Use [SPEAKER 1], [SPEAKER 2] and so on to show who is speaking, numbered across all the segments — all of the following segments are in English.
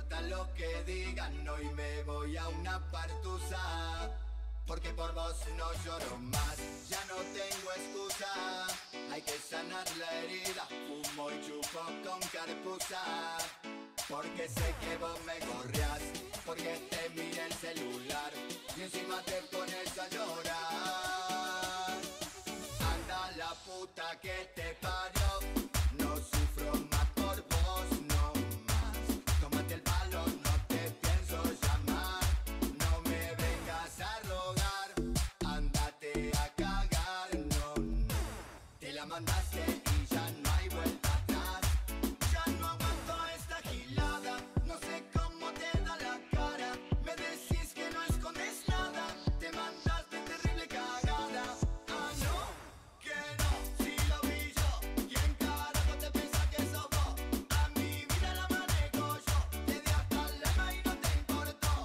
[SPEAKER 1] importa lo que digan, hoy me voy a una partusa, porque por vos no lloro más, ya no tengo excusa. Hay que sanar la herida, fumo y chupo con carpuza, porque sé que vos me gorreás, porque te mira el celular y encima te pones a llorar. Anda la puta que te parió, no sufro más por vos, no más. Tómate el palo, no te pienso llamar, no me vengas a rogar, ándate a cagar, no, no. Te la mandaste y ya no hay vuelta atrás. Ya no aguanto esta gilada, no sé cómo te da la cara. Me decís que no escondes nada, te mandaste terrible cagada. Ah, no, que no, si lo vi yo. ¿Quién carajo te piensa que sos vos? A mi vida la manejo yo, te di hasta el alma y no te importó.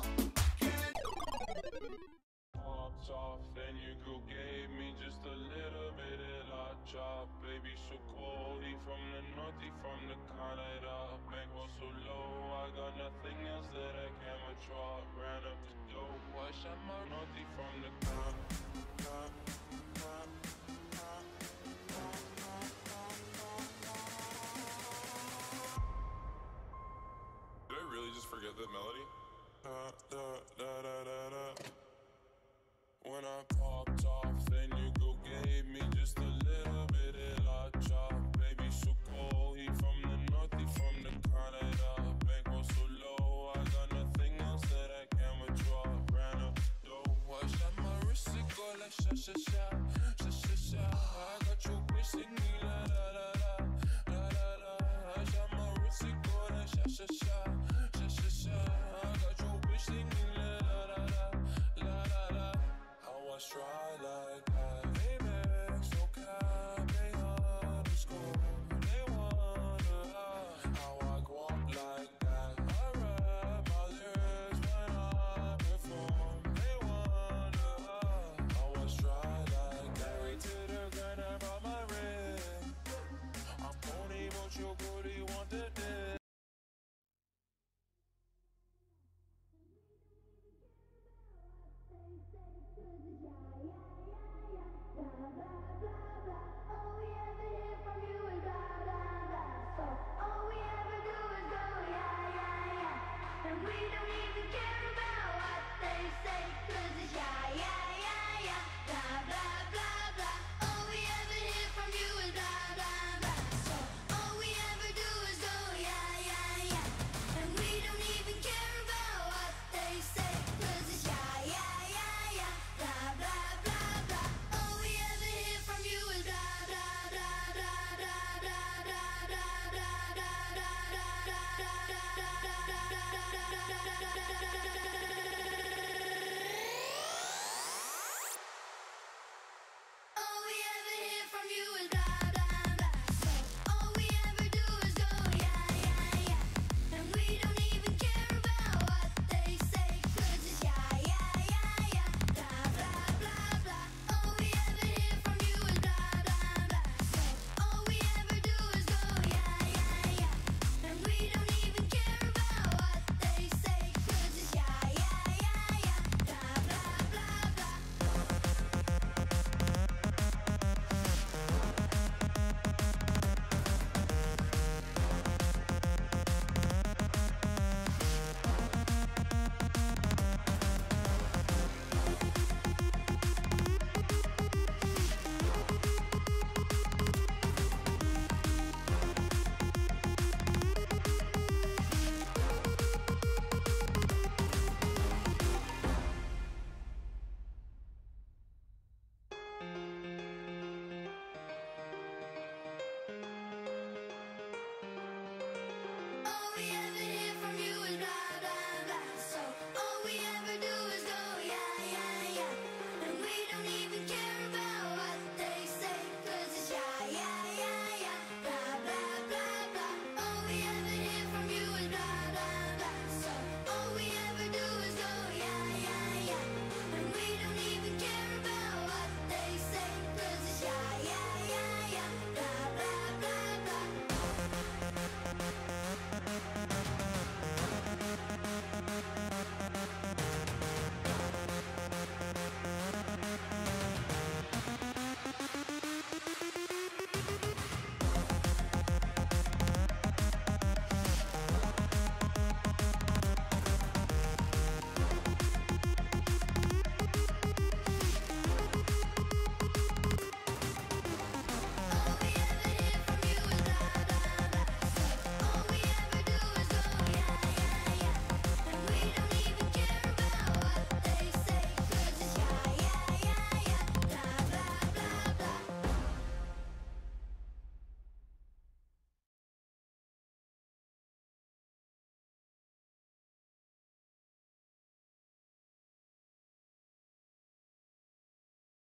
[SPEAKER 2] Popped off, then your girl gave me just a little bit of la chop. Baby, so cold, he from the north, he from the Canada. Bankroll so low, I got nothing else that I can withdraw. Ran up the dope, I shot my north, he from the Did I really just forget that melody? Da da da da da da. When I popped off, then your girl gave me just a little bit of la chop. Baby, so cold, he from the north, he from the Canada. Bankroll so low, I got nothing else that I can withdraw. Ran up the dough, I shot my wrist, it go like sha sha sha.